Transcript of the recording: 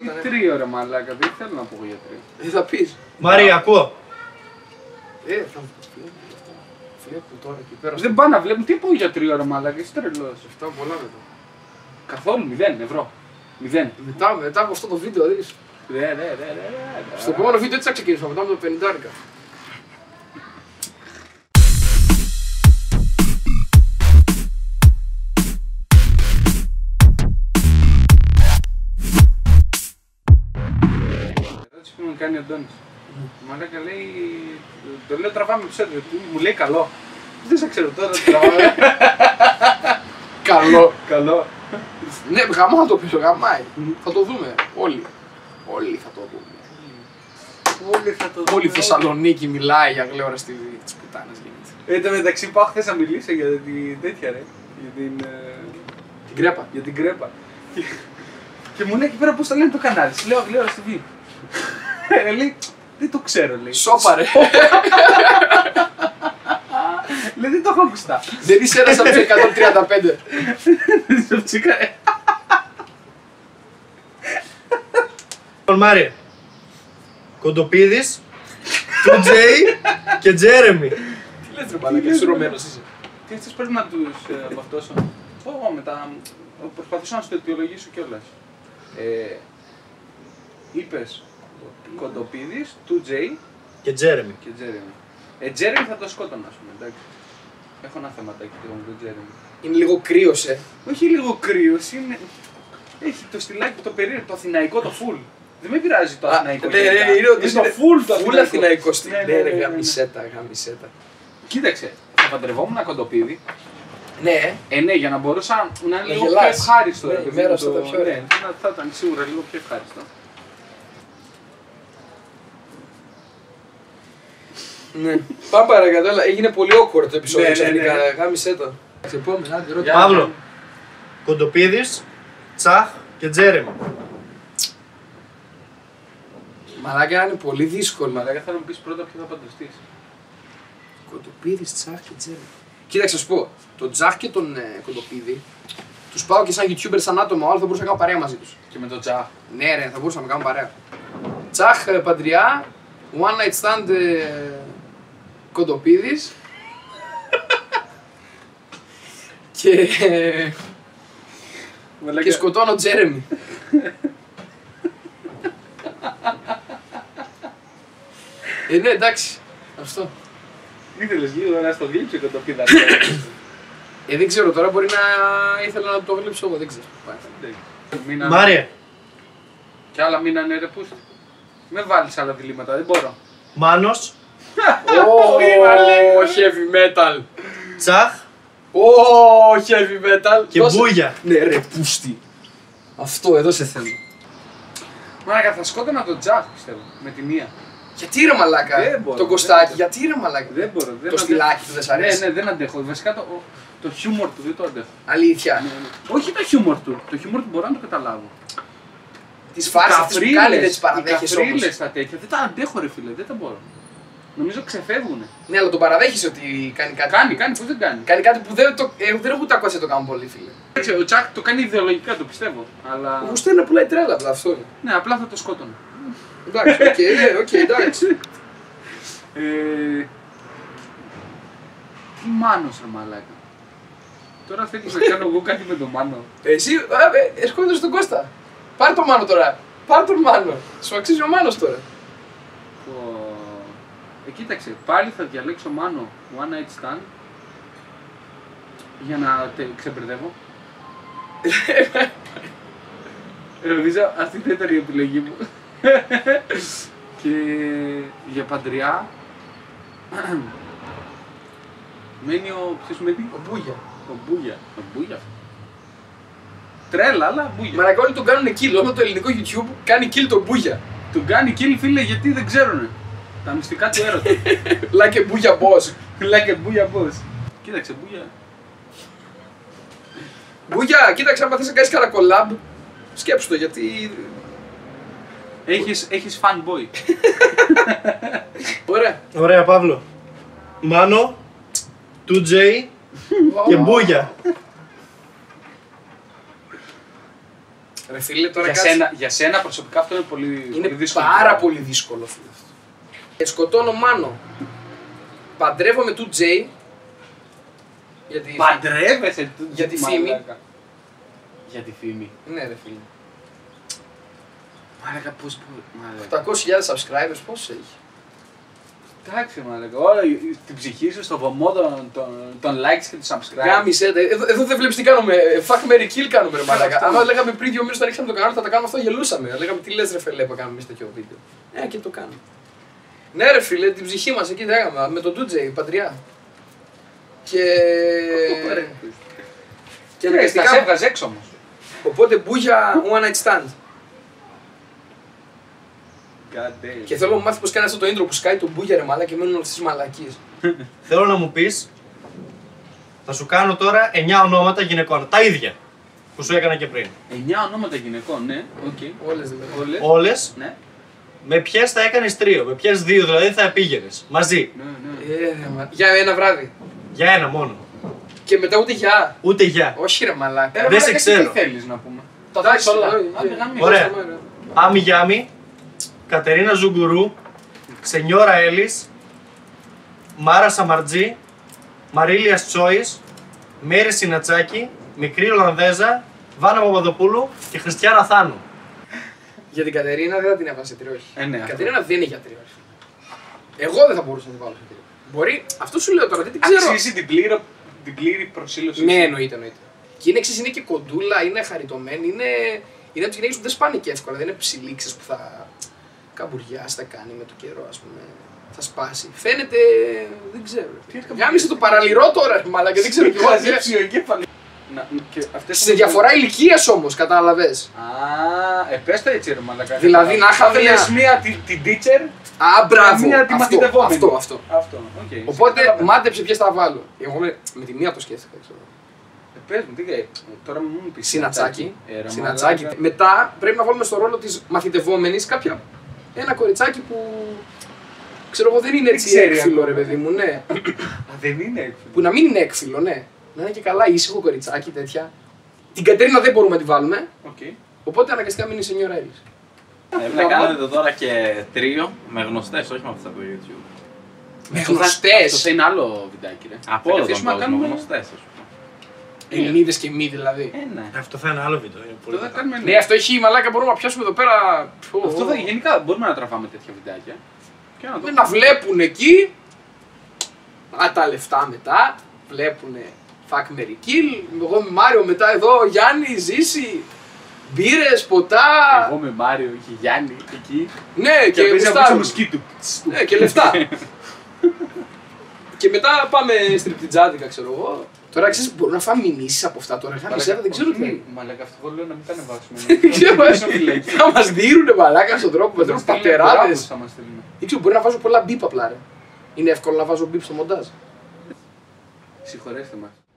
τρίο ρε μαλάκα, δεν θέλω να πω για τρίο. Δεν θα πεις. Μάρια, ακούω. Θα βλέπω τώρα εκεί πέρα. Δεν πάνε να βλέπουν τι πω για τρίο ρε μαλάκα, είσαι τρελός. Αυτά πολλά μετά. Καθόλου 0 ευρώ. 0. Μετά από αυτό το βίντεο δεις. Στο επόμενο βίντεο έτσι θα ξεκινήσουμε, μετά με το 50. Ερώτηση που μου κάνει ο Αντώνης. Μαλάκα λέει, το λέω τραβάμε επεισόδιο, μου λέει καλό. Δεν σε ξέρω τώρα, τραβάμε. Καλό. Ναι, γαμά θα το πεις, γαμάει. Θα το δούμε, όλοι. Όλοι θα το δούμε. Όλη η Θεσσαλονίκη μιλάει για γλέωρα στη βή της πουτάνας γίνεται. Εν τω μεταξύ πάω χθες να μιλήσω για την τέτοια ρε, Την κρέπα. για την κρέπα. Και μου λέει εκεί πέρα πώς θα λένε το κανάλι, σου λέω γλέωρα στη βή. Λέει, δεν το ξέρω λέει. Σόπα ρε. Λέει, δεν το έχω ακουστά. Δεν είσαι ένας από τους 135. Λοιπόν, Μάρια. Κοντοπίδης, 2J και Τζέρεμι. Τι λες ρε μαλάκα, σουρωμένος είσαι. Τι αυτές πρέπει να τους βαφτώσω. Πω μετά, προσπαθούσα να σου το αιτιολογήσω κιόλας. Είπες Κοντοπίδης, 2J Και Τζέρεμι. και Τζέρεμι. Τζέρεμι θα το σκότωνα, ας πούμε, εντάξει. Έχω ένα θεματάκι λίγο με τον Τζέρεμι. Είναι λίγο κρύος, Όχι λίγο κρύος, είναι... Έχει το στυλάκι, το περίεργο, το αθηναϊκό, το full. Δεν με πειράζει το αθηναϊκό. Ναι, είναι το full το Φουλ αθηναϊκό στυλ. Ναι, Ναι ρε, γαμισέτα. Κοίταξε, θα παντρευόμουν ένα Κοντοπίδη. Ναι, Ναι, για να μπορούσα να είναι λίγο πιο γελάς. ευχάριστο. Ναι, ρε η παιδί μέρα μου, σου θα πιο ωραία. ναι, θα ήταν σίγουρα λίγο πιο ευχάριστο. ναι. Πάμε παρακάτω, έλα. Έγινε πολύ awkward το επεισόδιο Ναι, ξαφνικά. ναι. Γάμισέτα. Επόμενα, άντε, ρώτα. Παύλο. Κοντοπίδης, Τσάχ και Τζέρεμι. Μαλάκα είναι πολύ δύσκολο. Μαλάκα θέλω να μου πεις πρώτα ποιο θα παντρευτείς. Κοντοπίδης, Τσάχ και Τζέρεμι. Κοίταξε, να σου πω. Τον Τσάχ και τον Κοντοπίδη τους πάω και σαν YouTuber, σαν άτομα, όλοι θα μπορούσα να κάνω παρέα μαζί τους. Και με τον Τζαχ. Ναι, ρε, θα μπορούσαμε να κάνουμε παρέα. Τσάχ, Παντριά, One Night Stand, Κοντοπίδης. Και σκοτώνω Τζέρεμι. Ναι, εντάξει. Αυτό. Ήθελες λίγο να στο γλύψει Κοντοπίδα. Δεν ξέρω τώρα, μπορεί να ήθελα να το γλύψω εγώ, δεν ξέρω. Μάρια. Κι άλλα μείνανε ρε πούστη. Με βάλεις άλλα διλήμματα, δεν μπορώ. Μάνος, Heavy metal. Τσάχ Heavy metal. και Μπούγια. Ναι ρε, πούστη. Αυτό, εδώ σε θέλω. Μαλάκα θα σκότωνα τον Τζαχ πιστεύω, με τη μία. Γιατί ρε μαλάκα, Δεν μπορώ, τον Κωστάκη, δεν γιατί ρε μαλάκα. Δεν μπορώ. Δεν Το στυλάκι του δεν σ' αρέσει. Ναι, δεν αντέχω. Βασικά το χιούμορ του δεν το αντέχω. Αλήθεια. Όχι το χιούμορ του. Το χιούμορ του μπορώ να το καταλάβω. Τις φάσεις αυτές που κάνει δεν τις παραδέχεσαι όμως. καφρίλες τα τέτοια, δεν τα αντέχω ρε φίλε, δεν τα μπορώ. Νομίζω ξεφεύγουνε. Ναι, αλλά τον παραδέχεσαι ότι κάνει κάτι. Κάνει, πώς δεν κάνει. Κάνει κάτι που δεν έχω ούτε ακούσει να το κάνουν πολύ, φίλε. Ο Τσακ το κάνει ιδεολογικά, το πιστεύω. Αλλά... Μου στέλνει να πουλάει τρέλα, απλά αυτό είναι. Ναι, απλά θα το σκότωνα. Εντάξει, οκ, εντάξει. Τι Μάνος ρε μαλάκα. Τώρα θέλεις να κάνω εγώ κάτι με τον Μάνο. Εσύ, ερχόμαστε στον Κώστα. Πάρ' τον Μάνο τώρα. Πάρ' τον Μάνο. Σου αξίζει ο Μάνος τώρα. Κοίταξε, πάλι θα διαλέξω Μάνο One Night Stand για να ξεμπερδεύω. Νομίζω αυτή θα ήταν η επιλογή μου. Και για Παντριά μένει ποιος μένει? Ο Μπούγια. Ο Μπούγια. Τρέλα, αλλά Μπούγια. Μαλάκα όλοι τον κάνουν kill, όλο το ελληνικό YouTube κάνει kill τον Μπούγια. Τον κάνει kill φίλε γιατί δεν ξέρουνε τα μυστικά του έρωτα. Like a Μπούγια boss. Like a Μπούγια boss. Κοίταξε Μπούγια. Μπούγια, κοίταξε άμα θες να κάνεις κανένα collab, σκέψου το γιατί... Έχεις fanboy. Ωραία. Ωραία, Παύλο. Μάνο, 2J και Μπούγια. Ρε φίλε, τώρα Για σένα προσωπικά αυτό είναι πολύ είναι δύσκολο. πάρα πολύ δύσκολο, φίλε. Σκοτώνω Μάνο. Παντρεύομαι του Τζέι. Γιατί... Παντρεύεσαι Για τη φήμη. Για τη φήμη. Ναι, ρε φίλε. Μαλάκα, πώς. Μαλάκα. 800.000 subscribers, πόσους έχει? Εντάξει, μαλάκα. Όλα την ψυχή σου στο βωμό των likes και του subscribers. Γάμισε, εδώ δεν βλέπεις τι κάνουμε. Fuck Mary Kill κάνουμε, ρε μαλάκα. Αν λέγαμε πριν 2 μήνες όταν άρχισαμε το κανάλι θα τα κάνουμε αυτό, γελούσαμε. Λέγαμε τι λες, ρε φελέ, που κάνουμε εμείς τέτοιο βίντεο. Και το κάνουμε. Ναι, ρε φίλε, την ψυχή μας εκεί λέγαμε με τον Τούτζεϊ, παντριά. Και αναγκαστικά σε έβγαζε έξω όμως. Οπότε μπούγια one night stand. Και θέλω να μου μάθει πως κάνει αυτό το intro που σκάει τον μπούγια ρε μαλά και μένουν όλες τις μαλακίες. Θέλω να μου πεις, θα σου κάνω τώρα 9 ονόματα γυναικών. Τα ίδια που σου έκανα και πριν. 9 ονόματα γυναικών, ναι. Okay. Όλες δηλαδή. Όλες. Ναι. Με ποιες θα έκανες τρίο, με ποιες δύο δηλαδή θα πήγαινες μαζί. Ναι. Για ένα βράδυ. Για ένα μόνο. Και μετά ούτε για. Ούτε για. Όχι ρε μαλάκα. Δεν σε ξέρω. Τι θέλεις να πούμε. Τα θες όλα. Ωραία. Άμι Γιάμι, Κατερίνα Ζουγκουρού, Σενιόρα Έλλης, Μάρα Σαμαρτζή, Μαρίλια Τσόης, Μέρη Σινατσάκη, Μικρή Ολλανδέζα, Βάνα Παπαδοπούλου και Χριστιάνα Θάνου. Για την Κατερίνα δεν θα την έβαζε τρίο, όχι. Ναι, Η Κατερίνα δεν είναι για τρίο. Εγώ δεν θα μπορούσα να την βάλω σε τρίο. Μπορεί, αυτό σου λέω τώρα, δεν την ξέρω. Αξίζει την πλήρη προσήλωση. Ναι, εννοείται. Και είναι εξής, είναι και κοντούλα, είναι χαριτωμένη, είναι από τις γυναίκες που δεν σπάνε και εύκολα. Δεν είναι ψηλήξες που θα καμπουριάσει, θα κάνει με το καιρό, ας πούμε. Θα σπάσει. Φαίνεται. Δεν ξέρω. Γάμισε το παραλυρό τώρα, μάλλον και δεν ξέρω ποιο. Σε διαφορά ηλικίας όμως, κατάλαβες. Πες το έτσι ρε μαλακά. Δηλαδή να είχαμε μία την teacher. Μπράβο. Μία τη μαθητευόμενη. Αυτό. Okay. Οπότε μάντεψε ποιες θα βάλω. Εγώ με τη μία το σκέφτηκα. Πες μου, τώρα μου πεις. Συνατσάκι. Μετά πρέπει να βάλουμε στο ρόλο της μαθητευόμενης ένα κοριτσάκι που. Ξέρω εγώ δεν είναι έτσι έκφυλο ρε παιδί μου, ναι. Δεν είναι έκφυλο. Που να μην είναι έκφυλο, ναι. Να είναι και καλά ήσυχο κοριτσάκι τέτοια. Την Κατερίνα δεν μπορούμε να τη βάλουμε. Οπότε αναγκαστικά μείνει η Σενιόρα Έλλης. Να κάνετε τώρα και τρίο με γνωστές, όχι με αυτά από YouTube. Με γνωστές! Αυτό θα είναι άλλο βιντεάκι ρε. Από όλο τον κόσμο, με γνωστές. Ελληνίδες και μη δηλαδή. Ναι. Αυτό θα είναι άλλο βίντεο. Ναι, αυτό έχει μαλάκα, μπορούμε να πιάσουμε εδώ πέρα. Αυτό θα γενικά μπορούμε να τραβάμε τέτοια βιντεάκια. Να βλέπουν εκεί. Τα λεφτά μετά. Βλέπουνε Fuck Mary Kill. Εγώ με Μάριο μετά εδώ. Γιάννη, Ζήση. Μπύρες, ποτά. Εγώ με Μάριο και Γιάννη εκεί. Ναι, και γουστάρουμε. Ναι, και λεφτά. Και μετά πάμε στριπτιτζάδικα, ξέρω εγώ. Τώρα ξέρεις, μπορούμε να φάμε μηνύσεις από αυτά τώρα. Δεν ξέρω τι είναι. Μαλάκα, αυτό λέω να μην τα ανεβάσουμε. Θα μας δίνουνε μαλάκα στον τρόπο που θέλουν πατεράδες. Ή ξέρω, μπορεί να βάζω πολλά μπίπ απλά ρε. Είναι εύκολο να βάζω μπίπ στο μοντάζ. Συγχωρέστε μας.